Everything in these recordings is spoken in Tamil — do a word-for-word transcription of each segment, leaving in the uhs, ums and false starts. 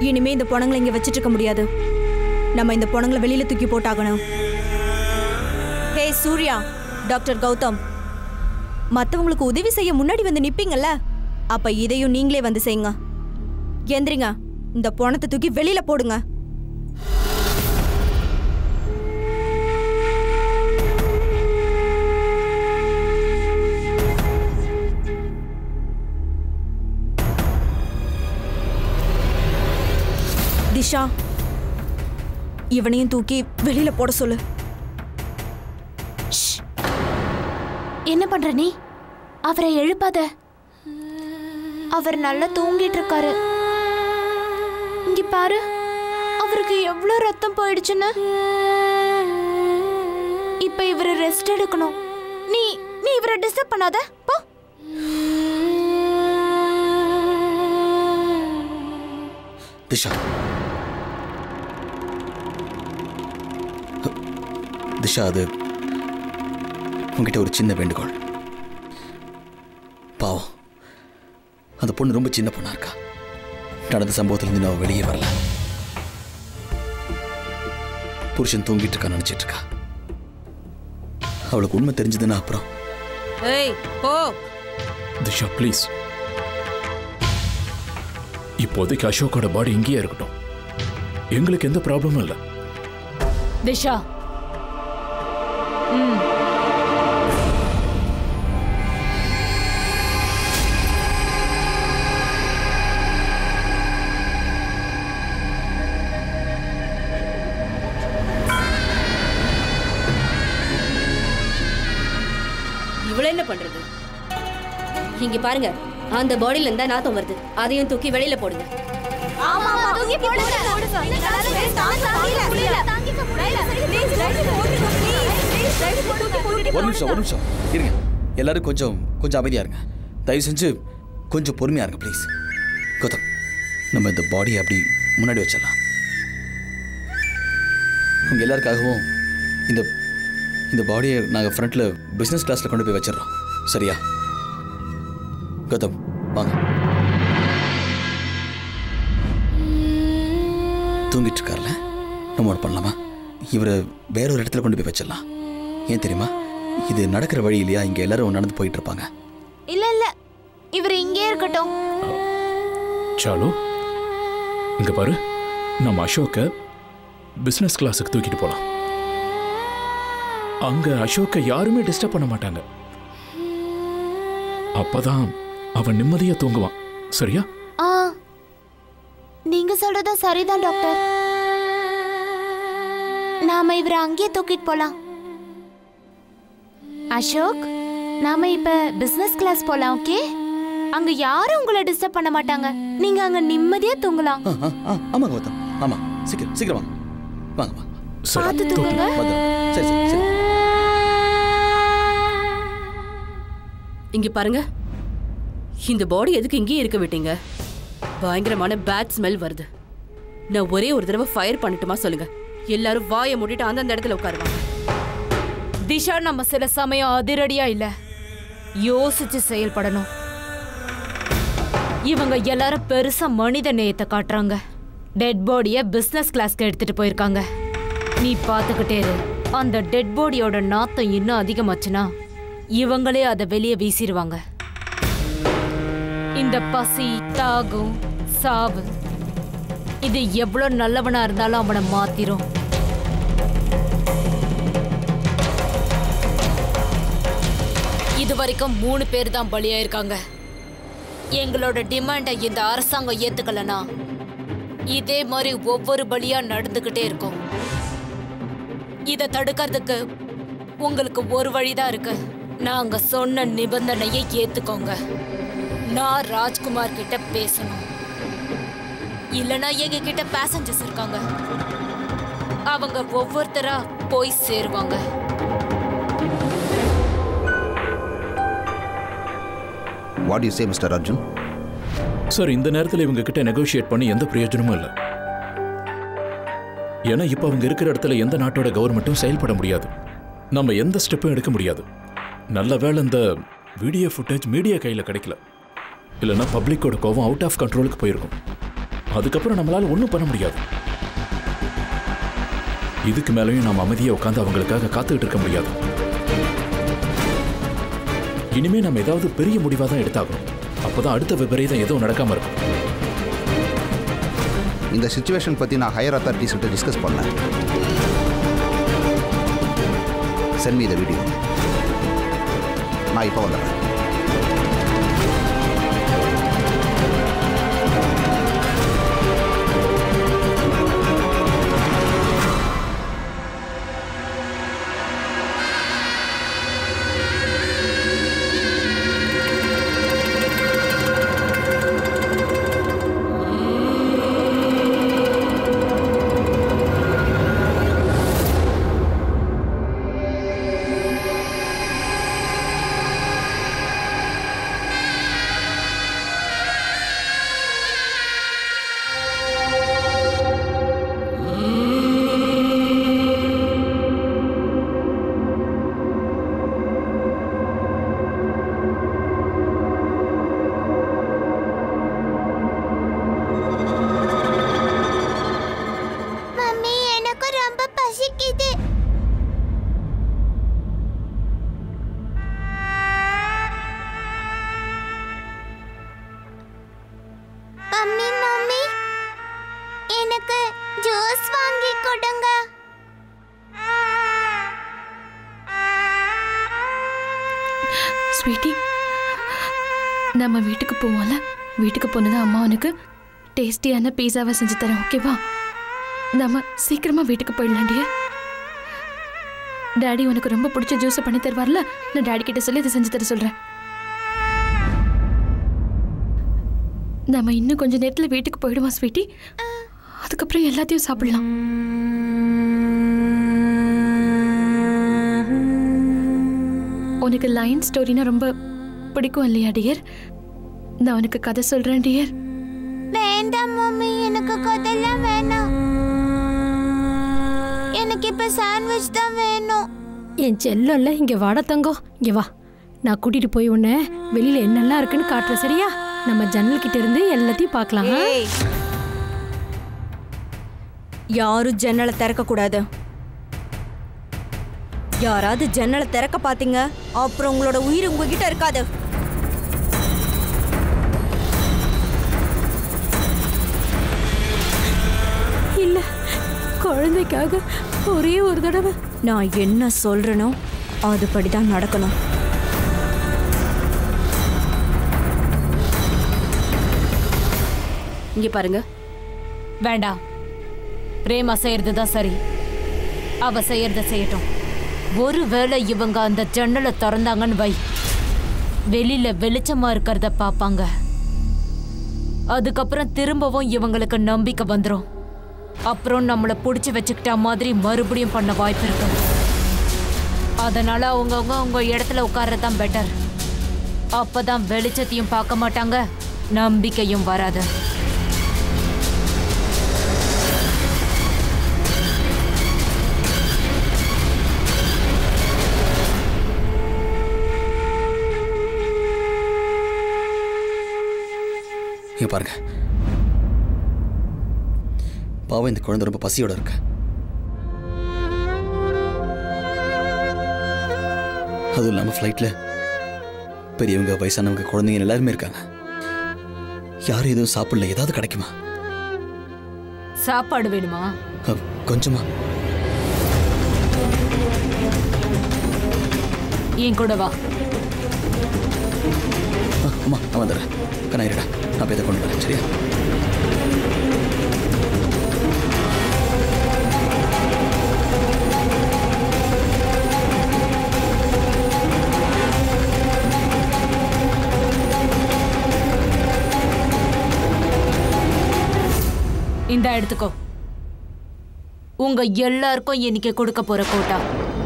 இனிமே இந்த பொணங்களை இங்க வச்சிட்டு இருக்க முடியாது. நம்ம இந்த பொணங்களை வெளியில தூக்கி போட்டாகணும். ஹே சூர்யா, டாக்டர் கௌதம், மற்றவங்களுக்கு உதவி செய்ய முன்னாடி வந்து நிப்பீங்கல்ல, அப்ப இதையும் நீங்களே வந்து செய்யுங்க. எந்திரிங்க, இந்த பொணத்தை தூக்கி வெளியில போடுங்க. திஷா, இவனையும் தூக்கி வெளியில போட சொல்லு. என்ன பண்ற நீ? அவரை எழுப்பாத. அவர் நல்லா தூங்கிட்டு இருக்காரு. இங்க பாரு, அவருக்கு எவ்வளவு ரத்தம் போயிடுச்சுன்னு. இப்ப இவரை ரெஸ்ட் எடுக்கணும். நீ நீ இவரை டிஸ்டர்ப் பண்ணாத போ. திஷா, திஷா, அது உங்ககிட்ட ஒரு சின்ன வேண்டுகோள். பாவம், அந்த பொண்ணு ரொம்ப சின்ன பொண்ணா இருக்கா. நடந்த சம்பவத்திலிருந்து நான் வெளியே வரல. புருஷன் தூங்கிட்டு இருக்கா நினைச்சிட்டு இருக்கா. அவளுக்கு உண்மை தெரிஞ்சதுன்னா அப்புறம். ஏய் போ. திஷா ப்ளீஸ், இப்போதைக்கு அசோக்கோட பாடி இங்கேயே இருக்கட்டும். எங்களுக்கு எந்த ப்ராப்ளமும் இல்லை. திஷா, ம் இவ்வளவு என்ன பண்றது? இங்க பாருங்க, அந்த பாடியில இருந்தா நாத்தம் வருது. அதையும் தூக்கி வெளியில போடுங்க. ஆமா ஆமா, தூக்கி போடுங்க. ஒரு நிமிஷம் ஒரு நிமிஷம் இருங்க. எல்லாரும் கொஞ்சம் கொஞ்சம் அமைதியா இருங்க. தயவு செஞ்சு கொஞ்சம் பொறுமையா இருங்க ப்ளீஸ். கௌதம், நம்ம இந்த பாடியை அப்படி முன்னாடி வச்சிடலாம். உங்க எல்லாருக்காகவும் இந்த இந்த பாடியை நாங்கள் ஃப்ரண்ட்ல பிஸ்னஸ் கிளாஸ்ல கொண்டு போய் வச்சிடறோம். சரியா? கௌதம் வாங்க. தூங்கிட்டு இருக்கார்ல, நம்ம ஒன்று பண்ணலாமா? இவரை வேற ஒரு இடத்துல கொண்டு போய் வச்சிடலாம். ஏன் தெரியுமா? இது நடக்கிற வழி இல்லையா? இங்க எல்லாரும் நடந்து போயிட்டு இருப்பாங்க. இல்ல இல்ல, இவர் இங்கே இருக்கட்டும். சாலு, இங்க பாரு, நம்ம அசோக்க பிசினஸ் கிளாஸுக்கு தூக்கிட்டு போலாம். அங்க அசோக்க யாருமே டிஸ்டர்ப் பண்ண மாட்டாங்க. அப்பதான் அவன் நிம்மதியா தூங்குவான். சரியா? ஆ, நீங்க சொல்றது சரிதான் டாக்டர். நாம இவரை அங்கேயே தூக்கிட்டு போலாம். அசோக், நாம இப்ப பிசினஸ் கிளாஸ் போலாம். ஓகே? அங்க யாரும் உங்களை டிஸ்டர்ப் பண்ண மாட்டாங்க. நீங்க அங்க நிம்மதியா தூங்கலாம். ஆமாங்க கௌதம், ஆமா. சீக்கிரம் சீக்கிரம் வாங்க வாங்க வாங்க. பார்த்து தூங்குங்க. சரி சரி சரி. இங்க பாருங்க, இந்த பாடி எதுக்கு இங்கேயே இருக்க விட்டீங்க? பயங்கரமான பேட் ஸ்மெல் வருது. நான் ஒரே ஒரு தடவை ஃபயர் பண்ணட்டுமா சொல்லுங்க? எல்லாரும் வாயை மூடிட்டு அந்தந்த இடத்துல உட்காருவாங்க. திஷா, நம்ம சில சமயம் அதிரடியா இல்ல, யோசிச்சு செயல்படணும். இவங்க எல்லாரும் பெருசா மனித நேயத்தை காட்டுறாங்க. டெட் பாடிய பிசினஸ் கிளாஸ்க்கு எடுத்துட்டு போயிருக்காங்க. நீ பாத்துக்கிட்டே இரு. அந்த டெட் பாடியோட நாத்தம் இன்னும் அதிகமாச்சுன்னா இவங்களே அதை வெளியே வீசிடுவாங்க. இந்த பசி, தாகம், சாவு, இது எவ்வளவு நல்லவனா இருந்தாலும் அவனை மாத்திரும். இது வரைக்கும் மூணு பேர் தான் பலியாயிருக்காங்க. எங்களோட டிமாண்டை இந்த அரசாங்கம் ஏத்துக்கலனா இதே மாதிரி ஒவ்வொரு பலியா நடந்துகிட்டே இருக்கும். இதை தடுக்கிறதுக்கு உங்களுக்கு ஒரு வழிதான் இருக்கு. நாங்க சொன்ன நிபந்தனையை ஏத்துக்கோங்க. நான் ராஜ்குமார் கிட்ட பேசணும். இல்லனா எங்க கிட்ட பேசஞ்சர்ஸ் இருக்காங்க, அவங்க ஒவ்வொருத்தரா போய் சேருவாங்க. What do you say, Mister Arjun? Sir, இந்த நேரத்தில் இவங்க கிட்ட நெகோஷியேட் பண்ணி எந்த பிரயோஜனமும் இல்லை. ஏன்னா இப்ப அவங்க இருக்கிற இடத்துல எந்த நாட்டோட கவர்மெண்ட்டும் செயல்பட முடியாது. நம்ம எந்த ஸ்டெப்பும் எடுக்க முடியாது. நல்ல வேளை இந்த வீடியோ ஃபுட்டேஜ் மீடியா கையில் கிடைக்கல. இல்லைன்னா பப்ளிக்கோட கோவம் அவுட் ஆஃப் கண்ட்ரோலுக்கு போயிருக்கும். அதுக்கப்புறம் நம்மளால ஒன்றும் பண்ண முடியாது. இதுக்கு மேலேயும் நாம் அமைதியை உட்காந்து அவங்களுக்காக காத்துக்கிட்டு இருக்க முடியாது. இனிமே நம்ம ஏதாவது பெரிய முடிவாக தான் எடுத்தாகணும். அப்போதான் அடுத்த விபரீதம் எதுவும் நடக்காம இருக்கும். இந்த சிச்சுவேஷன் பற்றி நான் ஹையர் அத்தாரிட்டிஸ் கிட்ட டிஸ்கஸ் பண்ணேன். Send me the video. நான் இப்போ வந்துடுறேன். ஸ்வீட்டி, நம்ம வீட்டுக்கு போவோம்ல, வீட்டுக்கு போனதான் அம்மா உனக்கு டேஸ்டியான பீஸாவை செஞ்சு தரேன். ஓகேவா? நம்ம சீக்கிரமா வீட்டுக்கு போயிடலாம் டியர். டாடி உனக்கு ரொம்ப பிடிச்ச ஜூஸை பண்ணி தருவார்ல, நான் டாடி கிட்ட சொல்லி இதை செஞ்சு தர சொல்றேன். நம்ம இன்னும் கொஞ்ச நேரத்தில் வீட்டுக்கு போயிடுவோம் ஸ்வீட்டி. அதுக்கப்புறம் எல்லாத்தையும் சாப்பிடலாம். உனக்கு லைன் ஸ்டோரினா ரொம்ப பிடிக்கும் இல்லையா டியர்? நான் உனக்கு கதை சொல்றேன் டியர். வேண்டாம் மம்மி, எனக்கு கதைலாம் வேணாம். எனக்கு இப்ப சாண்ட்விச் தான் வேணும். என் செல்லல்ல, இங்க வாட தங்கம், இங்க வா. நான் கூட்டிட்டு போய் உன்னை வெளியில என்னெல்லாம் இருக்குன்னு காட்டுறேன். சரியா? நம்ம ஜன்னல் கிட்ட இருந்து எல்லாத்தையும் பார்க்கலாம். யாரும் ஜன்னலை திறக்க கூடாது. யாராவது ஜன்னலை திறக்க பாத்தீங்க, அப்புறம் உங்களோட உயிர் உங்ககிட்ட இருக்காது. இல்ல, குழந்தைக்காக ஒரே ஒரு தடவை நான் என்ன சொல்றேனோ அதுபடிதான் நடக்கணும். இங்க பாருங்க. வேண்டாம், பிரேமா செய்யறதுதான் சரி. அவ செய்யறத செய்யட்டும். ஒருவேளை இவங்க அந்த ஜன்னலை திறந்தாங்கன்னு வை, வெளியில வெளிச்சமா இருக்கிறத பாப்பாங்க. அதுக்கப்புறம் திரும்பவும் இவங்களுக்கு நம்பிக்கை வந்துடும். அப்புறம் நம்மளை பிடிச்சி வச்சுக்கிட்ட மாதிரி மறுபடியும் பண்ண வாய்ப்பு இருக்கு. அதனால அவங்கவுங்க உங்க இடத்துல உட்கார்றதுதான் பெட்டர். அப்பதான் வெளிச்சத்தையும் பார்க்க மாட்டாங்க, நம்பிக்கையும் வராது. இங்க பாருங்க, பாவம் இந்த குழந்தை ரொம்ப பசியோட இருக்கு. அதுவும் இல்லாமல் ஃப்ளைட்டில் பெரியவங்க, வயசானவங்க, குழந்தைங்க எல்லாருமே இருக்காங்க. யாரும் எதுவும் சாப்பிடல. ஏதாவது கிடைக்குமா? சாப்பாடு வேணுமா? கொஞ்சமா. என் கூட வா. அம்மா, நான் வந்துடுறேன். கண்ணாயிரடா, நான் போய் இதை கொண்டு வரேன். சரியா? இந்த எடுத்துக்கோ. உங்க எல்லாருக்கும் இன்னைக்கு கொடுக்க போற கோட்டா.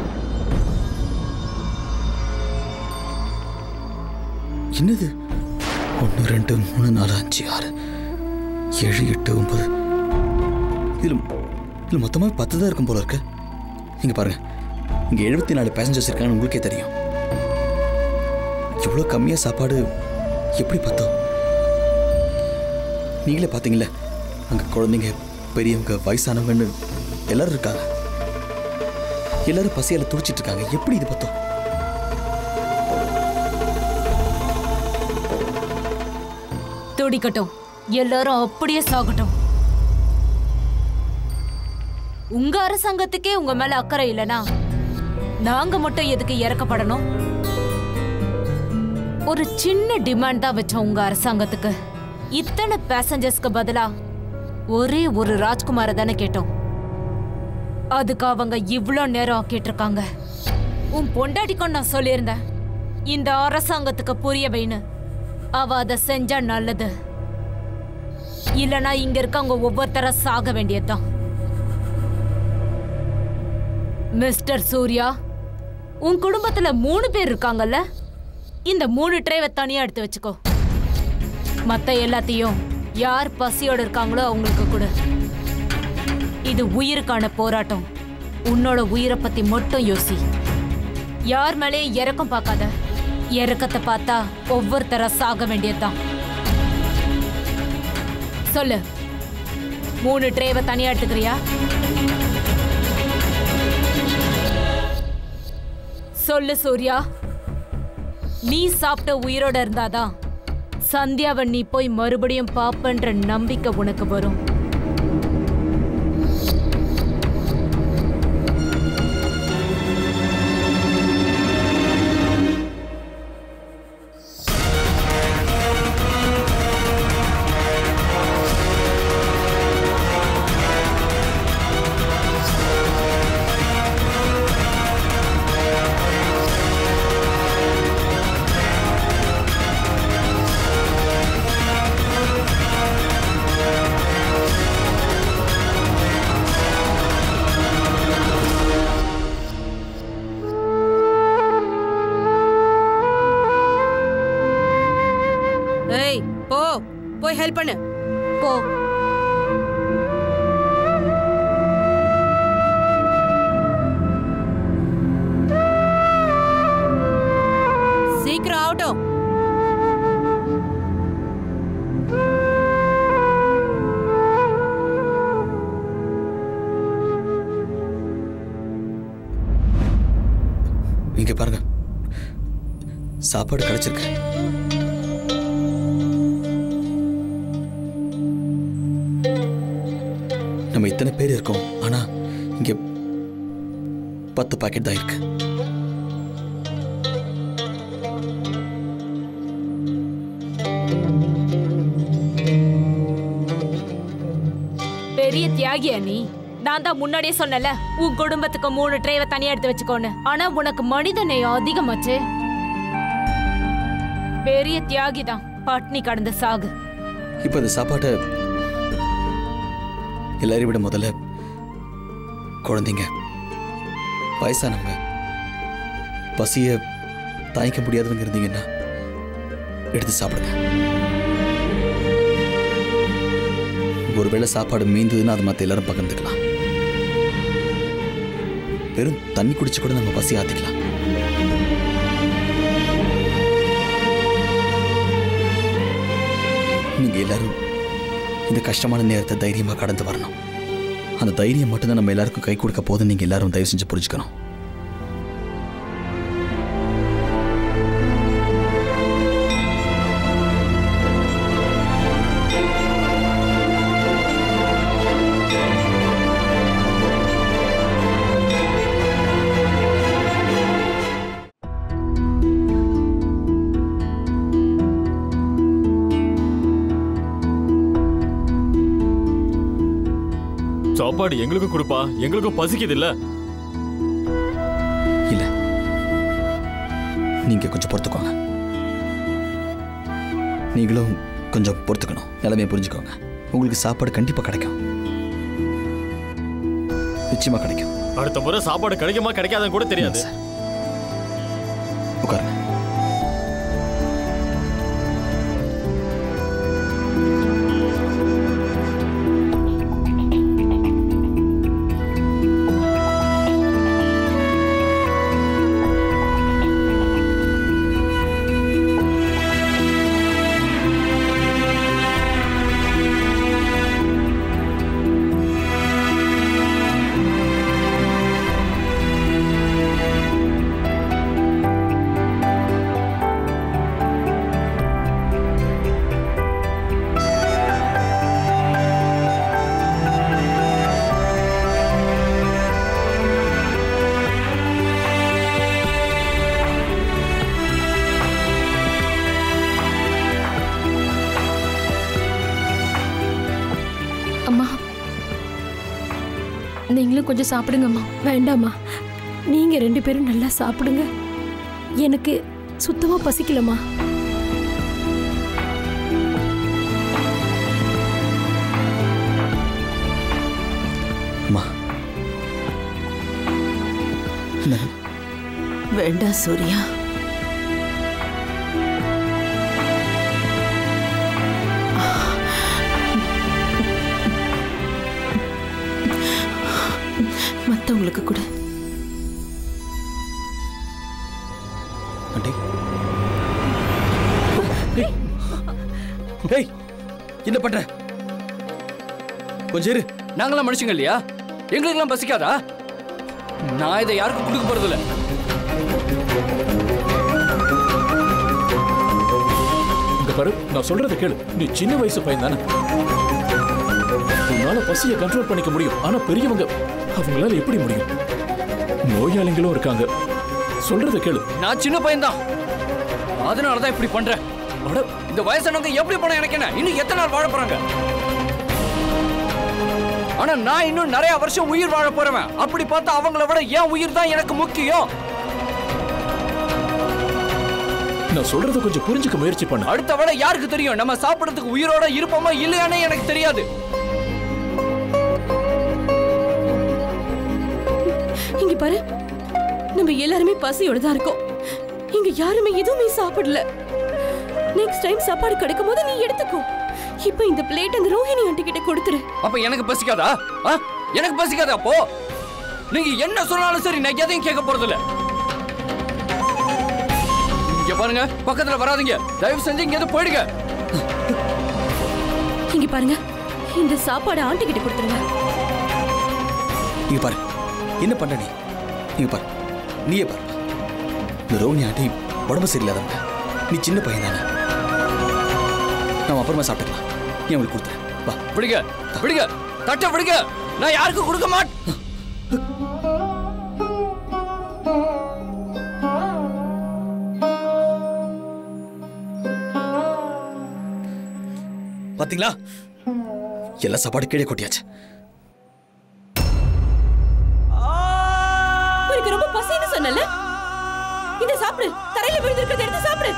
என்னது? ஒன்று, ரெண்டு, மூணு, நாலு, அஞ்சு, ஆறு, ஏழு, எட்டு, ஒன்பது. இதில் இதில் மொத்தமாக பத்து தான் இருக்கும் போல இருக்கு. இங்கே பாருங்க, இங்கே எழுபத்தி நாலு பேசஞ்சர்ஸ் இருக்காங்கன்னு உங்களுக்கே தெரியும். இவ்வளோ கம்மியாக சாப்பாடு எப்படி பார்த்தோம்? நீங்களே பார்த்தீங்களே, அங்கே குழந்தைங்க பெரியவங்க வயசானவங்கன்னு எல்லாரும் இருக்காங்க. எல்லாரும் பசியால் துடிச்சிட்டு இருக்காங்க. எப்படி இது பார்த்தோம்? துடிக்கட்டும், எல்லாரும் அப்படியே சாகட்டும். உங்க அரசாங்கத்துக்கே உங்க மேல அக்கறை இல்லனா நாங்க மட்டும் எதுக்கு இறக்கப்படணும்? ஒரு சின்ன டிமாண்ட் தான் வச்சோம் உங்க அரசாங்கத்துக்கு. இத்தனை பேசஞ்சர்ஸ்க்கு பதிலா ஒரே ஒரு ராஜ்குமார தானே கேட்டோம். அதுக்கு அவங்க இவ்ளோ நேரம் ஆக்கிட்டு இருக்காங்க. உன் பொண்டாட்டிக்கும் நான் சொல்லியிருந்தேன், இந்த அரசாங்கத்துக்கு புரிய வைன்னு. அவ அதை செஞ்சா நல்லது, இல்லனா இங்க இருக்கவங்க ஒவ்வொருத்தர சாக வேண்டியதுதான். மிஸ்டர் சூர்யா, உன் குடும்பத்துல மூணு பேர் இருக்காங்கல்ல, இந்த மூணு ட்ரேவை தனியா எடுத்து வச்சுக்கோ. மத்த எல்லாத்தையும் யார் பசியோட இருக்காங்களோ அவங்களுக்கு கொடு. இது உயிருக்கான போராட்டம். உன்னோட உயிரை பத்தி மட்டும் யோசி. யார் மேலேயும் இறக்கம் பார்க்காத. இறக்கத்தை பார்த்தா ஒவ்வொருத்தர சாக வேண்டியதுதான். சொல்லு, மூணு ட்ரேவை தனியா எடுத்துக்கிறியா? சொல்லு சூர்யா. நீ சாப்பிட்ட உயிரோட இருந்தாதான் சந்தியாவை நீ போய் மறுபடியும் பாப்பன்ற நம்பிக்கை உனக்கு வரும். போய் ஹெல்ப் பண்ணு. போ. சீக்கிரம் ஆகட்டும். இங்க பாருங்க, சாப்பாடு கிடைச்சிருக்கு. நம்ம இத்தனை பேர் இருக்கோம், ஆனா இங்க பத்து பாக்கெட் தான் இருக்கு. பெரிய தியாகியா நீ? நான் தான் முன்னாடியே சொன்னல, உன் குடும்பத்துக்கு மூணு ட்ரேவை தனியா எடுத்து வச்சுக்கோன்னு. ஆனா உனக்கு மனித நேயம் அதிகமாச்சு. பெரிய தியாகி தான், பட்னி கடந்த சாகு. இப்ப இந்த சாப்பாட்டை எல்லாரையும் விட முதல்ல குழந்தைங்க, வயசானவங்க, பசிய தாய்க்க முடியாதவங்க இருந்தீங்கன்னா எடுத்து சாப்பிடுங்க. ஒருவேளை சாப்பாடு மீந்ததுன்னா அது மற்ற எல்லாரும் பகிர்ந்துக்கலாம். வெறும் தண்ணி குடிச்சு கூட நம்ம பசி ஆத்திக்கலாம். நீங்க எல்லாரும் இந்த கஷ்டமான நேரத்தை தைரியமா கடந்து வரணும். அந்த தைரியம் மட்டும்தான் நம்ம எல்லாருக்கும் கை கொடுக்க போது. நீங்க எல்லாரும் தயவு செஞ்சு புரிஞ்சுக்கணும். சாப்பாடு எங்களுக்கு கொடுப்பா, எங்களுக்கும் பசிக்குது இல்ல. இல்ல, நீங்க கொஞ்சம் பொறுத்துக்கோங்க. நீங்களும் கொஞ்சம் பொறுத்துக்கணும். நிலைமையை புரிஞ்சுக்கோங்க. உங்களுக்கு சாப்பாடு கண்டிப்பா கிடைக்கும், நிச்சயமா கிடைக்கும். அடுத்த முறை சாப்பாடு கிடைக்குமா கிடைக்காதுன்னு கூட தெரியாது. உட்காருங்க. நீங்களும் கொஞ்சம் சாப்பிடுங்கம்மா. வேண்டாம்மா, நீங்க ரெண்டு பேரும் நல்லா சாப்பிடுங்க. எனக்கு சுத்தமா பசிக்கலம்மா. அம்மா வேண்டாம் சூர்யா. மத்தவங்களுக்கு கூட. ஆண்டி, ஏய் என்ன பண்ற? கொஞ்சம் இரு. நாங்களாம் மனுஷங்க இல்லையா? எங்களுக்கெல்லாம் பசிக்காதா? நான் இதை யாருக்கும் கொடுக்க போறது இல்லை. இங்க பாரு, நான் சொல்றதை கேளு. நீ சின்ன வயசு பையன் தானே, உன்னால பசியை கண்ட்ரோல் பண்ணிக்க முடியும். ஆனா பெரியவங்க அவங்களால எப்படி முடியும்? நோயாளிகளும் இருக்காங்க. சொல்றதை கேளு. நான் சின்ன பையன் தான், அதனாலதான் இப்படி பண்றேன். இந்த வயசானவங்க எப்படி போனா எனக்கு என்ன? இன்னும் எத்தனை நாள் வாழ போறாங்க? ஆனா நான் இன்னும் நிறைய வருஷம் உயிர் வாழ போறவன். அப்படி பார்த்தா அவங்கள விட என் உயிர் தான் எனக்கு முக்கியம். நான் சொல்றத கொஞ்சம் புரிஞ்சுக்க முயற்சி பண்ணு. அடுத்த விட யாருக்கு தெரியும் நம்ம சாப்பிடறதுக்கு உயிரோட இருப்போமா இல்லையானே எனக்கு தெரியாது. இங்க பாரு, நம்ம எல்லாருமே பசியோட தான் இருக்கோம். இங்க யாருமே எதுவுமே சாப்பிடல. நெக்ஸ்ட் டைம் சாப்பாடு கிடைக்கும் போது நீ எடுத்துக்கோ. இப்ப இந்த பிளேட் அந்த ரோஹிணி ஆண்டி கிட்ட கொடுத்துரு. அப்ப எனக்கு பசிக்காதா? எனக்கு பசிக்காதா? அப்போ நீங்க என்ன சொன்னாலும் சரி, நான் எதையும் கேட்க போறது இல்ல. இங்க பாருங்க, பக்கத்துல வராதீங்க. தயவு செஞ்சு இங்க எதுவும் போயிடுங்க. இங்க பாருங்க, இந்த சாப்பாடு ஆண்டி கிட்ட கொடுத்துருங்க. இங்க பாரு, என்ன பண்ற நீ? இங்க பாரு, நீயே பாரு. இந்த ரோஹிணி ஆண்டி உடம்பு சரியில்லாதவங்க. நீ சின்ன பையன் தானே, நம்ம அப்புறமா சாப்பிட்டுக்கலாம். நீ அவங்களுக்கு கொடுத்த வா. விடுங்க, விடுங்க, தட்ட விடுங்க. நான் யாருக்கும் கொடுக்க மாட்டேன். பாத்தீங்களா, எல்லா சாப்பாடு கீழே கொட்டியாச்சு. உனக்கு ரொம்ப பசின்னு சொன்னல, இத சாப்பிடு. தரையில விழுந்திருக்கிறத எடுத்து சாப்பிடு.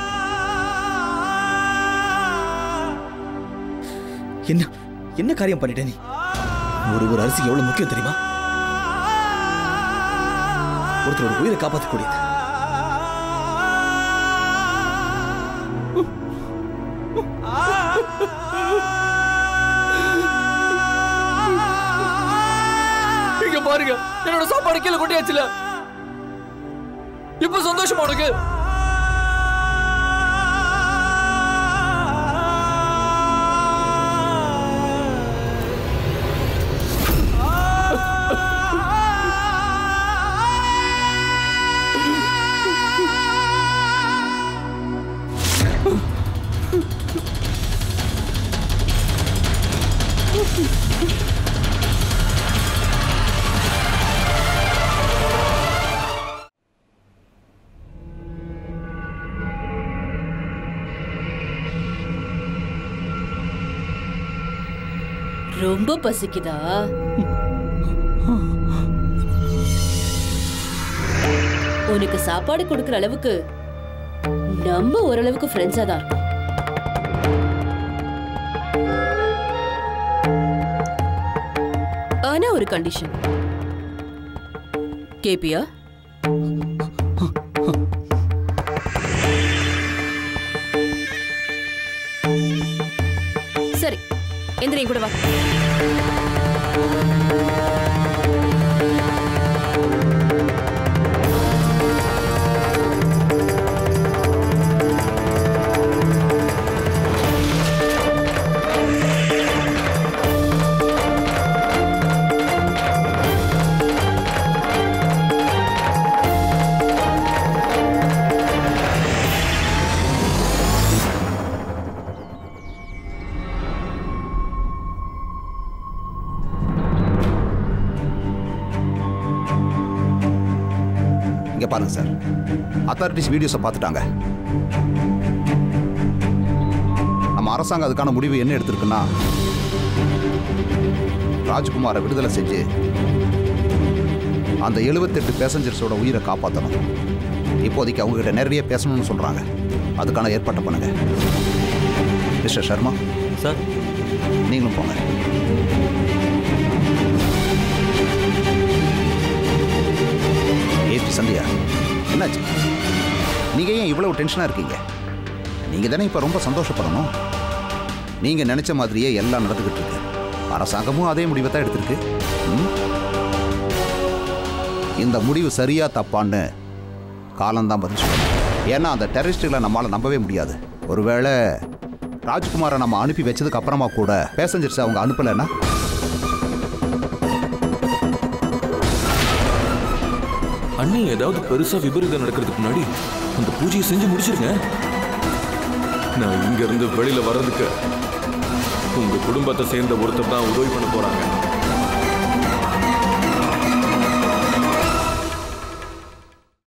என்ன என்ன காரியம் பண்ணிட்ட நீ? ஒரு ஒரு அரிசி எவ்வளவு முக்கியம் தெரியுமா? ஒருத்தர் ஒரு உயிரை காப்பாற்றக்கூடியது. இங்க பாருங்க, என்னோட சாப்பாடு கீழே கொட்டியாச்சுல. இப்ப சந்தோஷமா உனக்கு? ரொம்ப பசிக்குதா? உனக்கு சாப்பாடு கொடுக்கிற அளவுக்கு நம்ம ஓரளவுக்கு ஃப்ரெண்ட்ஸா தான் இருக்கோம். ஆனா ஒரு கண்டிஷன். கேப்பியா? சரி, எந்திரியும் கூட வா. பாருங்க சார், அத்தாரிட்டிஸ் வீடியோஸை பார்த்துட்டாங்க. நம்ம அரசாங்கம் அதுக்கான முடிவு என்ன எடுத்திருக்குன்னா, ராஜ்குமாரை விடுதலை செஞ்சு அந்த எழுபத்தெட்டு பேசஞ்சர்ஸோட உயிரை காப்பாற்றணும். இப்போதைக்கு அவங்ககிட்ட நிறைய பேசணும்னு சொல்கிறாங்க. அதுக்கான ஏற்பாட்டை பண்ணுங்க. மிஸ்டர் சர்மா சார், நீங்களும் போங்க. ஏ சந்தியா, என்னாச்சு? நீங்கள் ஏன் இவ்வளவு டென்ஷனாக இருக்கீங்க? நீங்கள் தானே இப்போ ரொம்ப சந்தோஷப்படணும். நீங்கள் நினச்ச மாதிரியே எல்லாம் நடந்துக்கிட்டு இருக்கு. அரசாங்கமும் அதே முடிவை தான் எடுத்திருக்கு. இந்த முடிவு சரியா தப்பான்னு காலம்தான் பதில் சொல்லணும். ஏன்னா அந்த டெரரிஸ்டுகளை நம்மளால் நம்பவே முடியாது. ஒருவேளை ராஜ்குமாரை நம்ம அனுப்பி வச்சதுக்கு அப்புறமா கூட பேசஞ்சர்ஸ் அவங்க அனுப்பலைன்னா அண்ணி ஏதாவது பெருசா விபரீதம் நடக்கிறதுக்கு முன்னாடி அந்த பூஜையை செஞ்சு முடிச்சிருங்க. நான் இங்க இருந்து வெளியில வர்றதுக்கு உங்க குடும்பத்தை சேர்ந்த ஒருத்தர் தான் உதவி பண்ண போறாங்க.